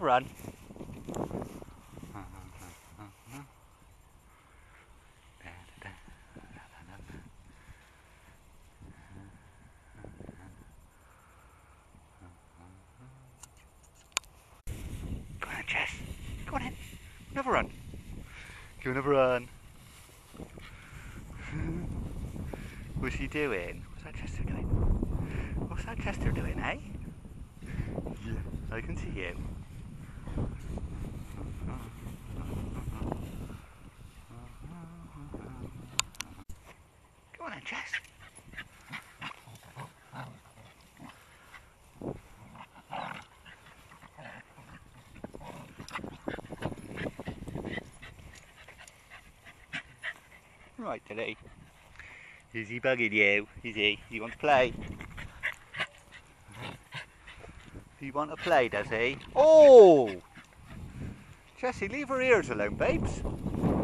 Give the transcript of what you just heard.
Never run. Go on, Jess. Go on in. Never run. Go never run. What's he doing? What's that Chester doing? What's that Chester doing, eh? Yeah, I can see you. Go on then, Jess. Right, Dilly. Is he bugging you? Is he? Does he want to play? Does he want to play, does he? Oh! Jessie, leave her ears alone, babes.